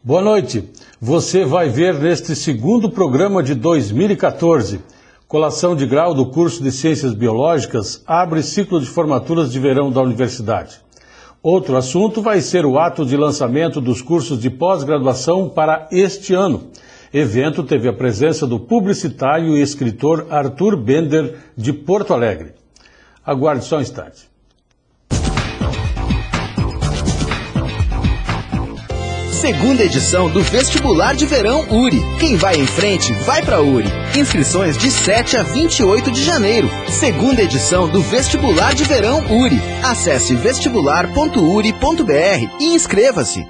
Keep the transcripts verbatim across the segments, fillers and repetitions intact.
Boa noite. Você vai ver neste segundo programa de dois mil e quatorze. Colação de grau do curso de Ciências Biológicas abre ciclo de formaturas de verão da universidade. Outro assunto vai ser o ato de lançamento dos cursos de pós-graduação para este ano. Evento teve a presença do publicitário e escritor Arthur Bender, de Porto Alegre. Aguarde só um instante. Segunda edição do Vestibular de Verão U R I. Quem vai em frente, vai pra U R I. Inscrições de sete a vinte e oito de janeiro. Segunda edição do Vestibular de Verão U R I. Acesse vestibular ponto u r i ponto b r e inscreva-se.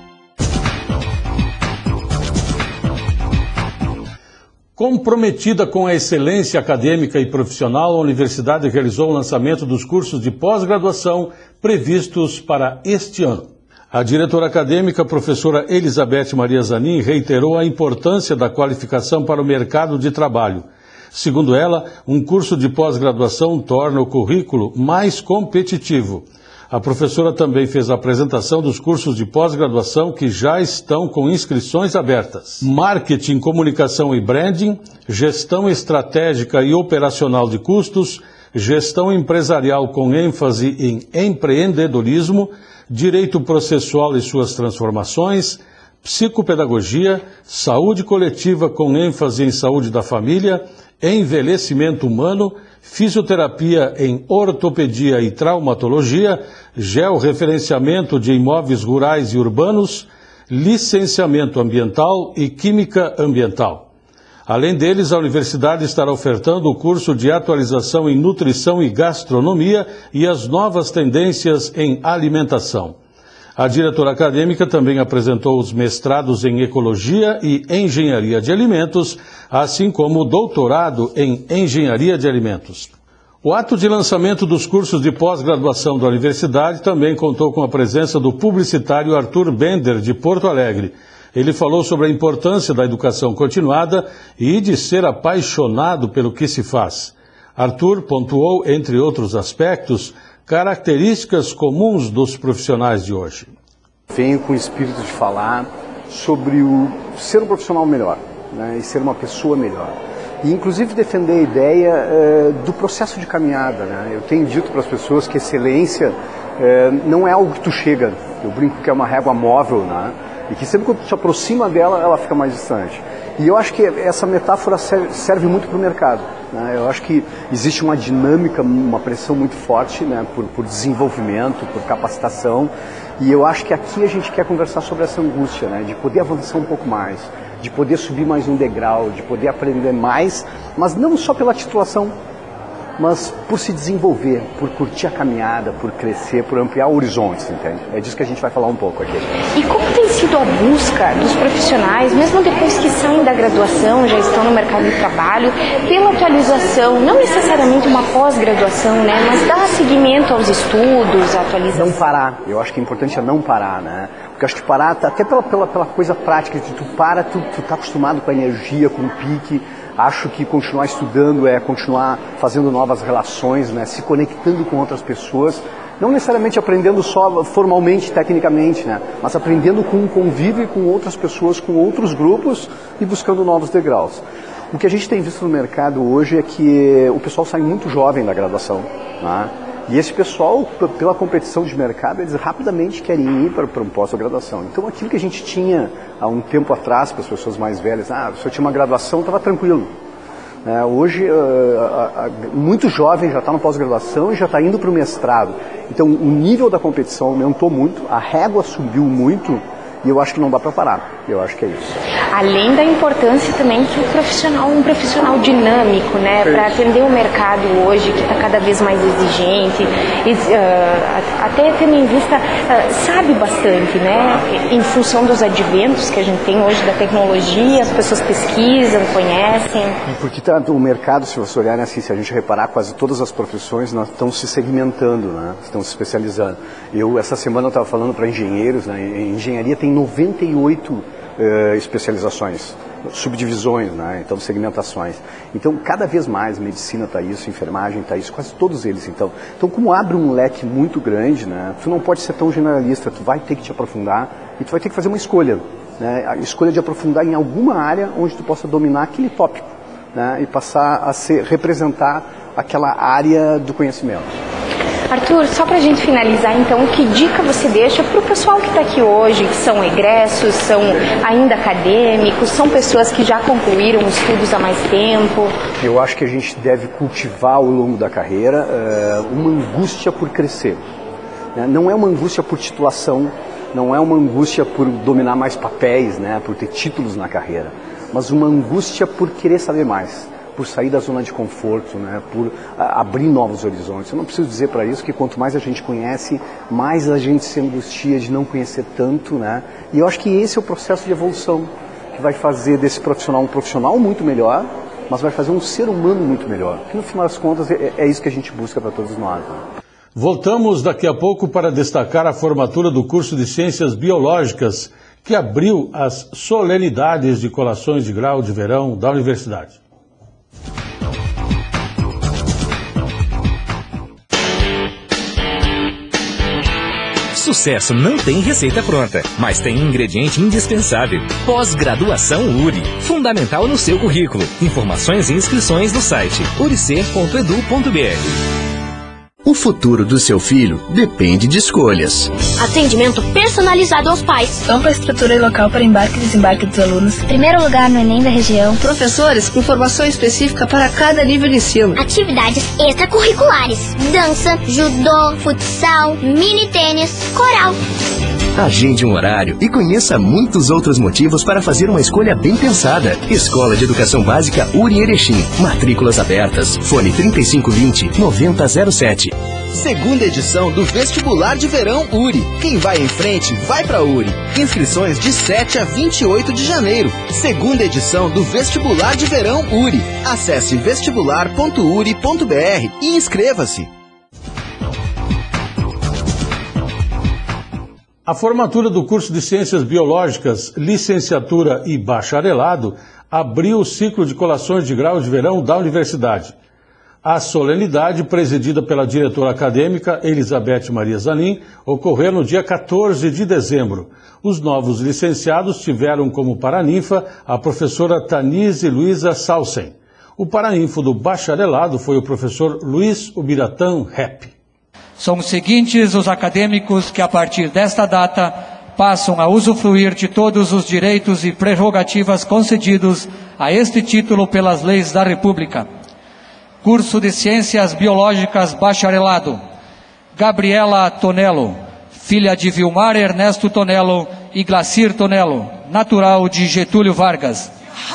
Comprometida com a excelência acadêmica e profissional, a universidade realizou o lançamento dos cursos de pós-graduação previstos para este ano. A diretora acadêmica, professora Elizabeth Maria Zanin, reiterou a importância da qualificação para o mercado de trabalho. Segundo ela, um curso de pós-graduação torna o currículo mais competitivo. A professora também fez a apresentação dos cursos de pós-graduação que já estão com inscrições abertas. Marketing, comunicação e branding, gestão estratégica e operacional de custos, gestão empresarial com ênfase em empreendedorismo, direito processual e suas transformações, psicopedagogia, saúde coletiva com ênfase em saúde da família, envelhecimento humano, fisioterapia em ortopedia e traumatologia, georreferenciamento de imóveis rurais e urbanos, licenciamento ambiental e química ambiental. Além deles, a universidade estará ofertando o curso de atualização em nutrição e gastronomia e as novas tendências em alimentação. A diretora acadêmica também apresentou os mestrados em ecologia e engenharia de alimentos, assim como o doutorado em engenharia de alimentos. O ato de lançamento dos cursos de pós-graduação da universidade também contou com a presença do publicitário Arthur Bender, de Porto Alegre. Ele falou sobre a importância da educação continuada e de ser apaixonado pelo que se faz. Arthur pontuou, entre outros aspectos, características comuns dos profissionais de hoje. Venho com o espírito de falar sobre o ser um profissional melhor, né, e ser uma pessoa melhor. E inclusive defender a ideia eh, do processo de caminhada. Né? Eu tenho dito para as pessoas que excelência eh, não é algo que tu chega. Eu brinco que é uma régua móvel, né? E que sempre que tu te aproxima dela, ela fica mais distante. E eu acho que essa metáfora serve, serve muito para o mercado. Né? Eu acho que existe uma dinâmica, uma pressão muito forte, né? por, por desenvolvimento, por capacitação. E eu acho que aqui a gente quer conversar sobre essa angústia, né? De poder avançar um pouco mais, de poder subir mais um degrau, de poder aprender mais, mas não só pela titulação, mas por se desenvolver, por curtir a caminhada, por crescer, por ampliar horizontes, entende? É disso que a gente vai falar um pouco aqui. E como tem sido a busca dos profissionais, mesmo depois que saem da graduação, já estão no mercado de trabalho, pela atualização, não necessariamente uma pós-graduação, né, mas dar seguimento aos estudos, à atualização? Não parar, eu acho que o importante é não parar, né? Porque eu acho que parar, até pela, pela, pela coisa prática, que tu para, tu, tu tá acostumado com a energia, com o pique. Acho que continuar estudando é continuar fazendo novas relações, né? Se conectando com outras pessoas, não necessariamente aprendendo só formalmente, tecnicamente, né? Mas aprendendo com o convívio com outras pessoas, com outros grupos e buscando novos degraus. O que a gente tem visto no mercado hoje é que o pessoal sai muito jovem da graduação, né? E esse pessoal, pela competição de mercado, eles rapidamente querem ir para, para um pós-graduação. Então aquilo que a gente tinha há um tempo atrás, para as pessoas mais velhas, ah, se eu tinha uma graduação, estava tranquilo. É, hoje, uh, uh, uh, muito jovem já está no pós-graduação e já está indo para o mestrado. Então o nível da competição aumentou muito, a régua subiu muito e eu acho que não dá para parar. Eu acho que é isso. Além da importância também que o profissional, um profissional dinâmico, né, para atender o mercado hoje, que está cada vez mais exigente, e, uh, até tendo em vista, uh, sabe bastante, né, em função dos adventos que a gente tem hoje da tecnologia, as pessoas pesquisam, conhecem. Porque tá, o mercado, se você olhar, né, assim, se a gente reparar, quase todas as profissões nós estão se segmentando, né, estão se especializando. Eu, essa semana, eu estava falando para engenheiros, né, em engenharia tem noventa e oito Uh, especializações, subdivisões, né? Então segmentações. Então cada vez mais medicina está isso, enfermagem está isso, quase todos eles. Então, então como abre um leque muito grande, né? Tu não pode ser tão generalista, tu vai ter que te aprofundar e tu vai ter que fazer uma escolha. né? A escolha de aprofundar em alguma área onde tu possa dominar aquele tópico, né? E passar a ser, representar aquela área do conhecimento. Arthur, só para a gente finalizar, então, que dica você deixa para o pessoal que está aqui hoje, que são egressos, são ainda acadêmicos, são pessoas que já concluíram estudos há mais tempo? Eu acho que a gente deve cultivar ao longo da carreira uh, uma angústia por crescer. Né? Não é uma angústia por titulação, não é uma angústia por dominar mais papéis, né? Por ter títulos na carreira, mas uma angústia por querer saber mais, por sair da zona de conforto, né, por a, abrir novos horizontes. Eu não preciso dizer para isso que quanto mais a gente conhece, mais a gente se angustia de não conhecer tanto, né? E eu acho que esse é o processo de evolução que vai fazer desse profissional um profissional muito melhor, mas vai fazer um ser humano muito melhor. Que no final das contas é, é isso que a gente busca para todos nós. Né? Voltamos daqui a pouco para destacar a formatura do curso de Ciências Biológicas, que abriu as solenidades de colações de grau de verão da universidade. Sucesso não tem receita pronta, mas tem um ingrediente indispensável. Pós-graduação U R I. Fundamental no seu currículo. Informações e inscrições no site uricer ponto edu ponto br. O futuro do seu filho depende de escolhas. Atendimento personalizado aos pais. Ampla estrutura e local para embarque e desembarque dos alunos. Primeiro lugar no Enem da região. Professores com formação específica para cada nível de ensino. Atividades extracurriculares. Dança, judô, futsal, mini tênis, coral. Agende um horário e conheça muitos outros motivos para fazer uma escolha bem pensada. Escola de Educação Básica U R I Erechim. Matrículas abertas. Fone trinta e cinco vinte, noventa zero sete. Segunda edição do Vestibular de Verão U R I. Quem vai em frente, vai pra U R I. Inscrições de sete a vinte e oito de janeiro. Segunda edição do Vestibular de Verão U R I. Acesse vestibular ponto u r i ponto b r e inscreva-se. A formatura do curso de Ciências Biológicas, Licenciatura e Bacharelado abriu o ciclo de colações de grau de verão da universidade. A solenidade, presidida pela diretora acadêmica Elizabeth Maria Zanin, ocorreu no dia quatorze de dezembro. Os novos licenciados tiveram como paraninfa a professora Tanise Luiza Salsen. O paraninfo do bacharelado foi o professor Luiz Ubiratã Rep. São os seguintes os acadêmicos que, a partir desta data, passam a usufruir de todos os direitos e prerrogativas concedidos a este título pelas leis da República. Curso de Ciências Biológicas Bacharelado. Gabriela Tonello, filha de Vilmar Ernesto Tonello e Glacir Tonello, natural de Getúlio Vargas.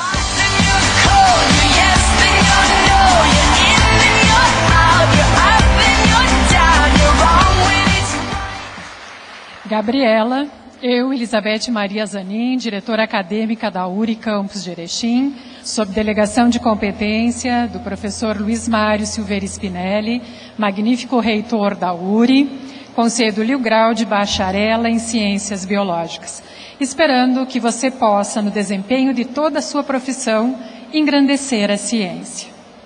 Gabriela, eu, Elizabeth Maria Zanin, diretora acadêmica da U R I Campus de Erechim, sob delegação de competência do professor Luiz Mário Silveira Spinelli, magnífico reitor da U R I, concedo-lhe o grau de bacharela em Ciências Biológicas, esperando que você possa, no desempenho de toda a sua profissão, engrandecer a ciência.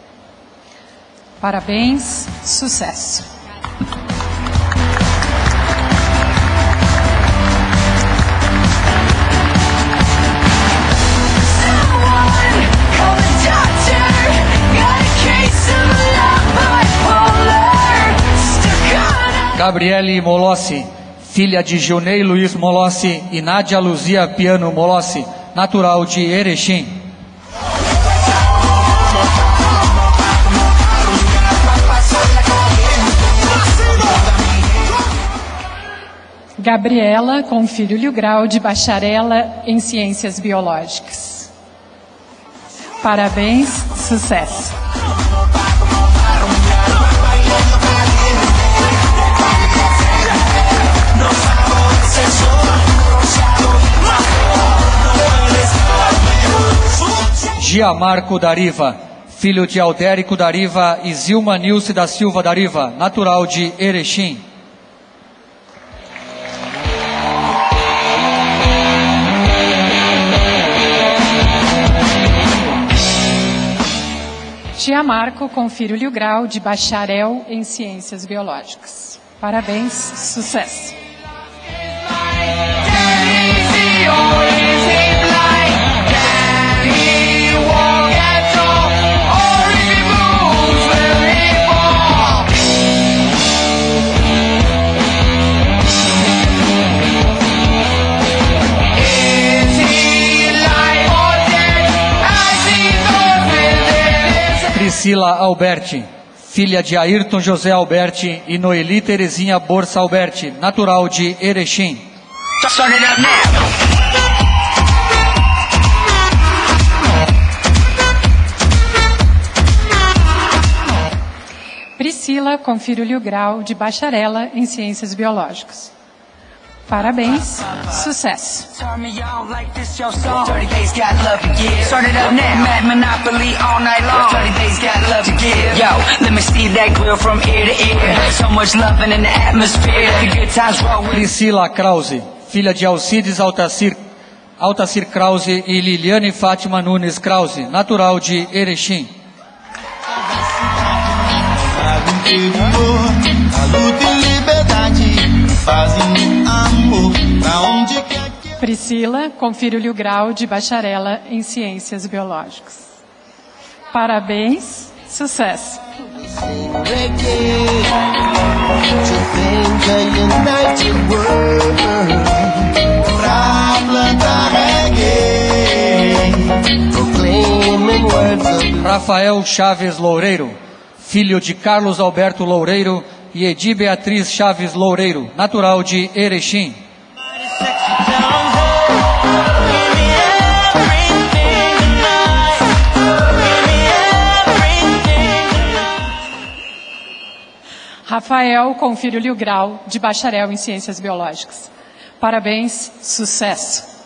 Parabéns, sucesso! Gabriele Molossi, filha de Gilney Luiz Molossi e Nádia Luzia Piano Molossi, natural de Erechim. Gabriela, com filho grau de bacharela em Ciências Biológicas. Parabéns, sucesso! Giamarco Dariva, filho de Aldérico Dariva e Zilma Nilce da Silva Dariva, natural de Erechim. Giamarco, confiro-lhe o grau de bacharel em Ciências Biológicas. Parabéns, sucesso! Priscila Alberti, filha de Ayrton José Alberti e Noeli Terezinha Borsa Alberti, natural de Erechim. Priscila confere-lhe o grau de bacharela em Ciências Biológicas. Parabéns, sucesso. Priscila Krause, filha de Alcides Altacir, Altacir Krause e Liliane Fátima Nunes Krause, natural de Erechim. A luta e liberdade fazem amor pra onde quer que... Priscila confere-lhe o grau de bacharela em Ciências Biológicas. Parabéns, sucesso. Rafael Chaves Loureiro, filho de Carlos Alberto Loureiro e Edi Beatriz Chaves Loureiro, natural de Erechim. Rafael confere-lhe o grau de bacharel em Ciências Biológicas. Parabéns, sucesso.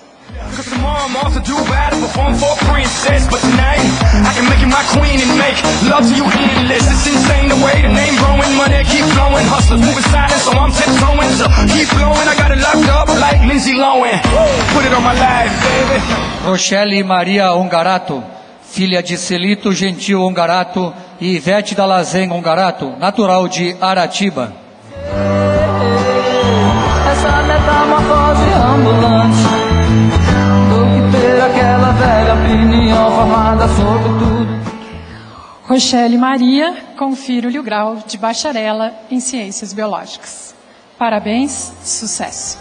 Rochelle Maria Ongarato, filha de Celito Gentil Ongarato e Ivete Dalazen Ongarato, natural de Aratiba. Essa metamorfose ambulante do que ter aquela velha opinião formada sobre tudo. Rochelle Maria confere-lhe o grau de bacharela em Ciências Biológicas. Parabéns, sucesso.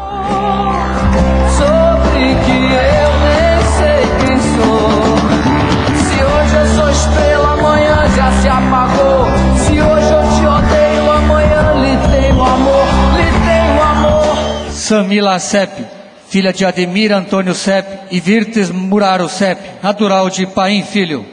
Sobre que eu nem sei quem sou. Se hoje eu sou estrela, amanhã já se apagou. Se hoje eu te odeio, amanhã lhe tenho amor, lhe tenho amor. Samila Sepp, filha de Ademir Antônio Sepp e Virtes Muraro Sepp, natural de Paim Filho.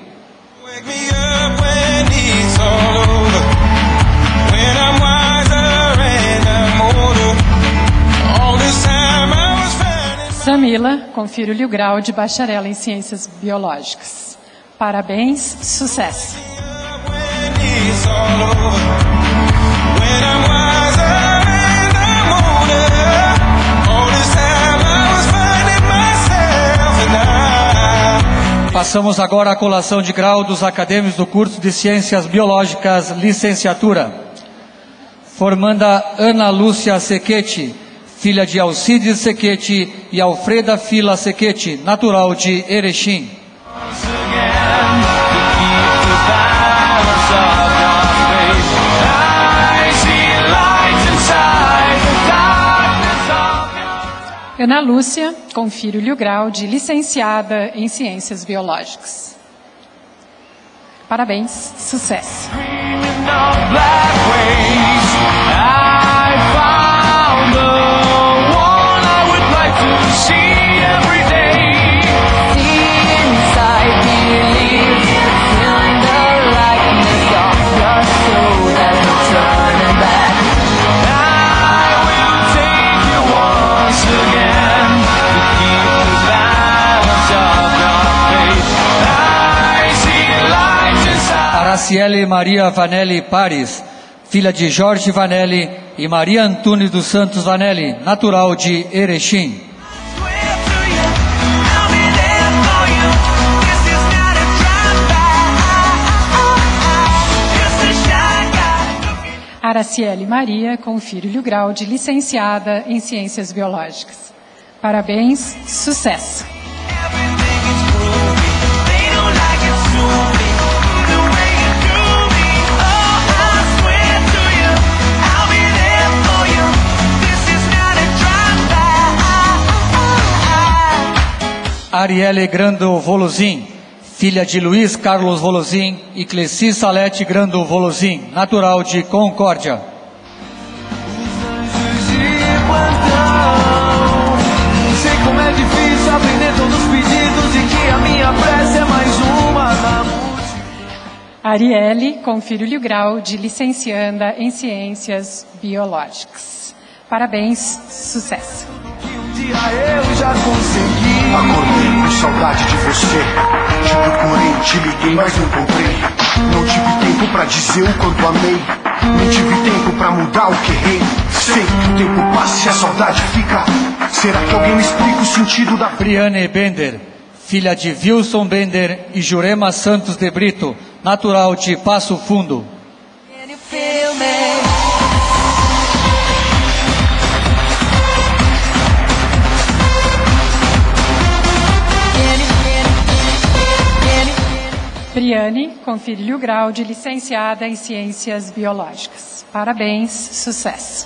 Samila confere-lhe o grau de bacharela em Ciências Biológicas. Parabéns, sucesso. Passamos agora à colação de grau dos acadêmicos do curso de Ciências Biológicas, licenciatura. Formanda Ana Lúcia Sequete, filha de Alcides Sequete e Alfreda Fila Sequete, natural de Erechim. Ana Lúcia confere-lhe o grau de licenciada em Ciências Biológicas. Parabéns, sucesso. Araciele Maria Vanelli Pares, filha de Jorge Vanelli e Maria Antunes dos Santos Vanelli, natural de Erechim. Araciele Maria confere-lhe o grau de licenciada em Ciências Biológicas. Parabéns, sucesso. Arielle Grando Voluzin, filha de Luiz Carlos Volozin e Cleci Salete Grando Volozin, natural de Concórdia. Sei como é difícil atender todos os pedidos e que a minha prece é mais uma na multidão. Arielle Confírio Grau, de licencianda em Ciências Biológicas. Parabéns, sucesso. Um dia eu já consegui. Acordei com saudade de você. Te procurei, te liguei, mas não encontrei. Não tive tempo pra dizer o quanto amei. Nem tive tempo pra mudar o que errei. Sei que o tempo passa e a saudade fica. Será que alguém me explica o sentido da... Briane Bender, filha de Wilson Bender e Jurema Santos de Brito, natural de Passo Fundo. Briane Confírio Grau, de licenciada em Ciências Biológicas. Parabéns, sucesso.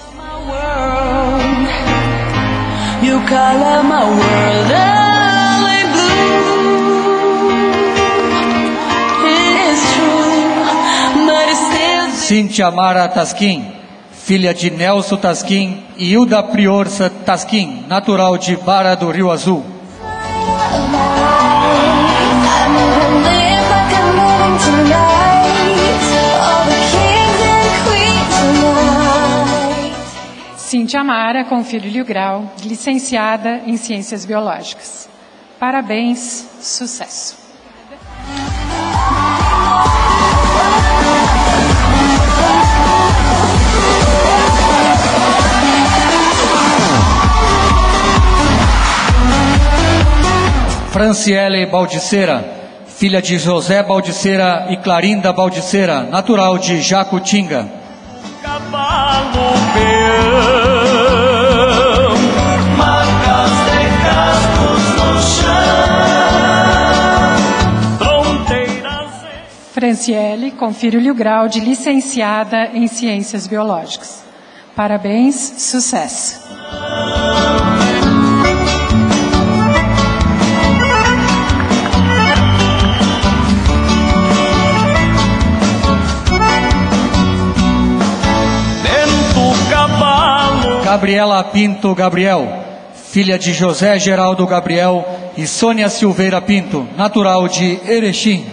You color my world only blue. It's true, but it's still... Cíntia Mara Tasquim, filha de Nelson Tasquim e Hilda Priorça Tasquim, natural de Barra do Rio Azul. Cíntia Mara Confírio Grau, licenciada em Ciências Biológicas. Parabéns, sucesso. Franciele Baldiceira, filha de José Baldiceira e Clarinda Baldiceira, natural de Jacutinga. Cavalo peão, marcas de cascos no chão, fronteiras... Franciele Confírio Grau, de licenciada em Ciências Biológicas. Parabéns, sucesso. Gabriela Pinto Gabriel, filha de José Geraldo Gabriel e Sônia Silveira Pinto, natural de Erechim.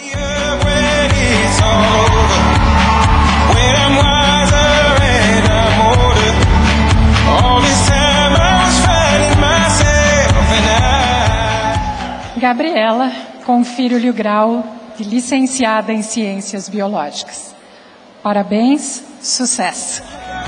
Gabriela Confírio Grau, de licenciada em Ciências Biológicas. Parabéns, sucesso.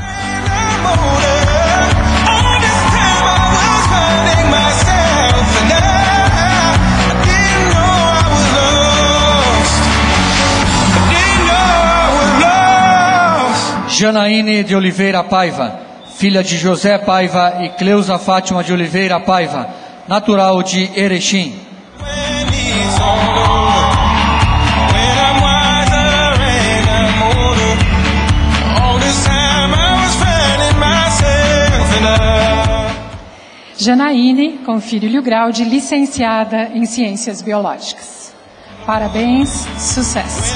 Janaíne de Oliveira Paiva, filha de José Paiva e Cleusa Fátima de Oliveira Paiva, natural de Erechim. Janaíne Confírio Grau, de licenciada em Ciências Biológicas. Parabéns, sucesso.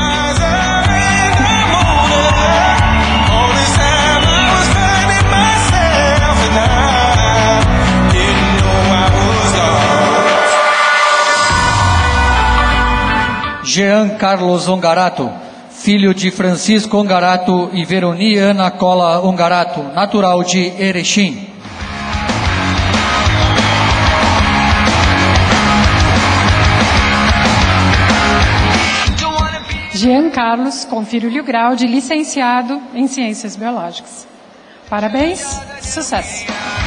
Jean Carlos Ongarato, filho de Francisco Ongarato e Veroni Ana Cola Ongarato, natural de Erechim. Jean Carlos Confírio Grau, de licenciado em Ciências Biológicas. Parabéns, sucesso.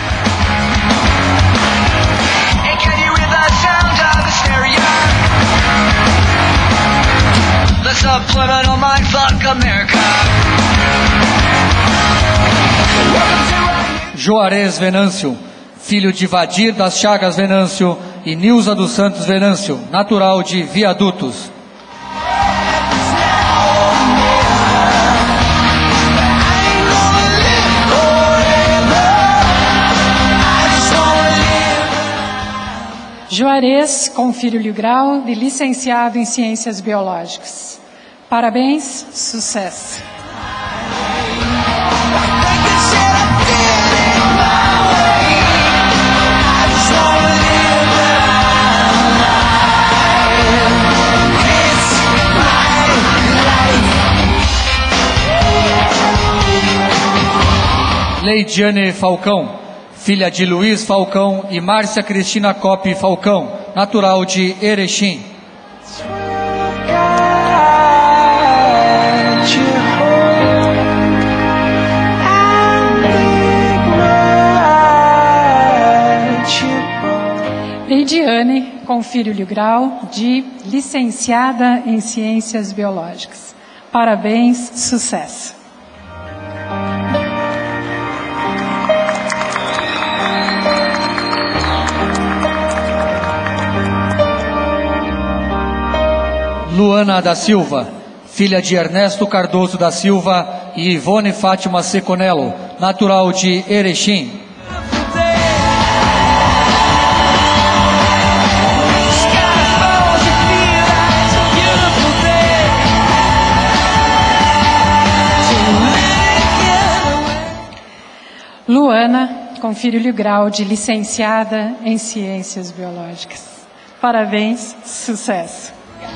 Juarez Venâncio, filho de Vadir das Chagas Venâncio e Nilza dos Santos Venâncio, natural de Viadutos. Juarez confere o grau de licenciado em Ciências Biológicas. Parabéns, sucesso. Leidiane Falcão, filha de Luiz Falcão e Márcia Cristina Coppe Falcão, natural de Erechim. Leidiane confere-lhe o grau de licenciada em Ciências Biológicas. Parabéns, sucesso. Luana da Silva, filha de Ernesto Cardoso da Silva e Ivone Fátima Seconello, natural de Erechim. Luana confere-lhe o grau de licenciada em Ciências Biológicas. Parabéns, sucesso.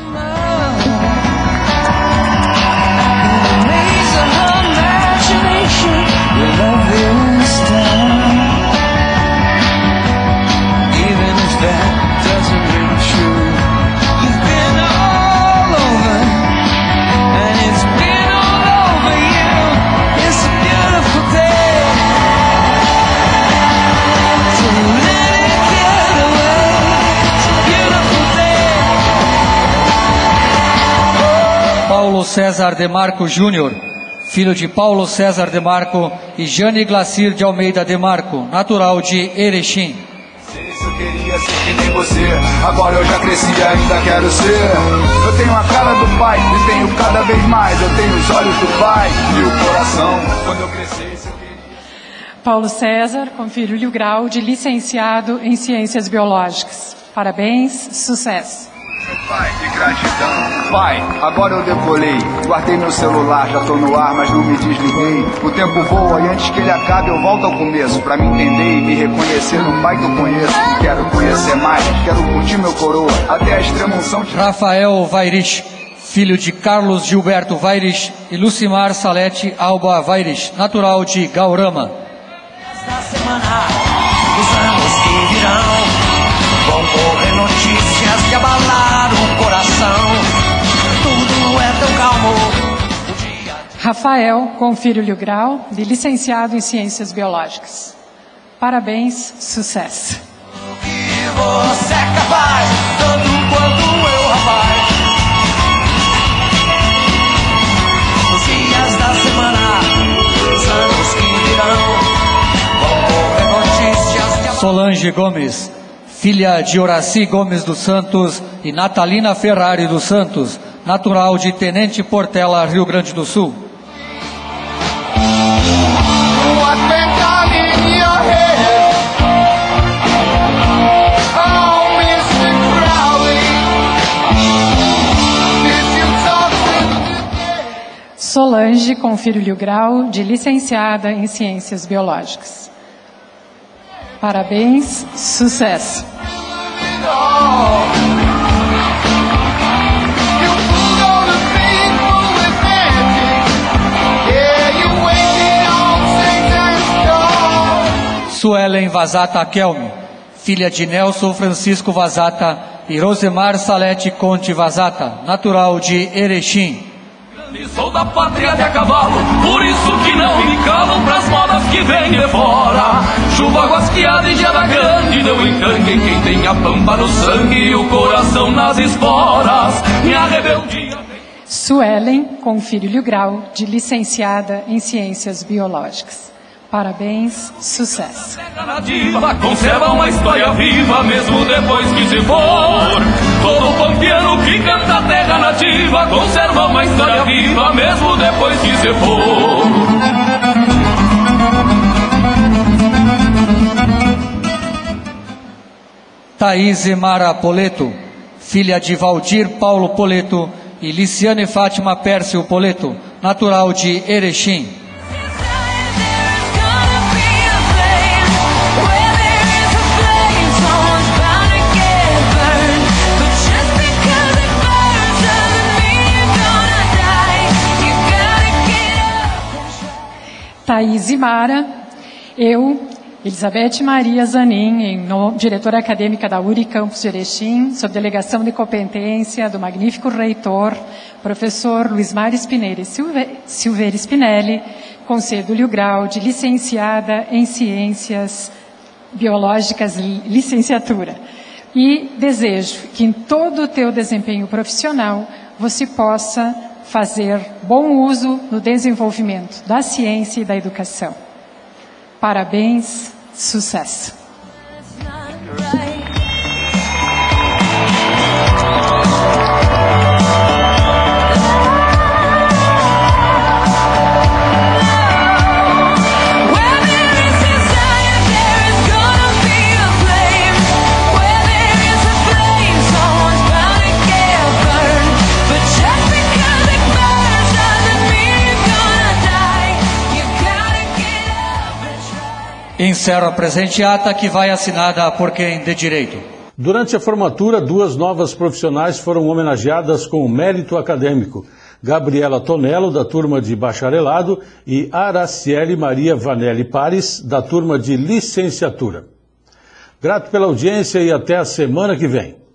Paulo César Demarco Júnior, filho de Paulo César Demarco e Jane Glacir de Almeida Demarco, natural de Erechim. Eu queria ser que nem você, agora eu já cresci e ainda quero ser. Eu tenho a cara do pai e tenho cada vez mais. Eu tenho os olhos do pai e o coração. Quando eu crescesse eu queria... Paulo César confere-lhe o grau de licenciado em Ciências Biológicas. Parabéns, sucesso. Pai, que gratidão. Pai, agora eu decolei. Guardei meu celular, já tô no ar, mas não me desliguei. O tempo voa e antes que ele acabe eu volto ao começo. Pra me entender e me reconhecer no pai que eu conheço. Quero conhecer mais, quero curtir meu coroa até a extrema unção de... Rafael Vairich, filho de Carlos Gilberto Vairich e Lucimar Salete Alba Vairich, natural de Gaurama. Esta semana, os anos que virão vão correr notícias que abalaram o coração. Tudo é tão calmo. Dia... Rafael confere-lhe o grau de licenciado em Ciências Biológicas. Parabéns, sucesso. Que você é capaz, tanto quanto eu, rapaz. Os dias da semana, os anos que virão vão correr notícias que abalaram... Solange Gomes, filha de Horaci Gomes dos Santos e Natalina Ferrari dos Santos, natural de Tenente Portela, Rio Grande do Sul. Solange confere-lhe o grau de licenciada em Ciências Biológicas. Parabéns, sucesso. Suelen Vazata Kelme, filha de Nelson Francisco Vazata e Rosemar Salete Conte Vazata, natural de Erechim. Sou da pátria de a cavalo, por isso que não me calam pras modas que vêm de fora. Chuva guasqueada e geada grande deu encangue em quem tem a pampa no sangue e o coração nas esporas. Minha rebeldia... Suelen confere-lhe o grau de licenciada em Ciências Biológicas. Parabéns, sucesso. A nativa conserva uma história viva mesmo depois que se for. Todo pampiano que canta a terra nativa conserva uma história viva mesmo depois que se for. Thaíse Mara Poleto, filha de Valdir Paulo Poleto e Liciane Fátima Pércio Poleto, natural de Erechim. Thaíse Mara, eu, Elizabeth Maria Zanin, em no, diretora acadêmica da URI Campus de Erechim, sob delegação de competência do magnífico reitor, professor Luiz Mário Spinelli Silveira Spinelli, concedo-lhe o grau de licenciada em Ciências Biológicas, licenciatura. E desejo que em todo o teu desempenho profissional você possa fazer bom uso no desenvolvimento da ciência e da educação. Parabéns, sucesso! Encerro a presente ata, que vai assinada por quem de direito. Durante a formatura, duas novas profissionais foram homenageadas com o mérito acadêmico. Gabriela Tonello, da turma de bacharelado, e Araciele Maria Vanelli Pares, da turma de licenciatura. Grato pela audiência e até a semana que vem.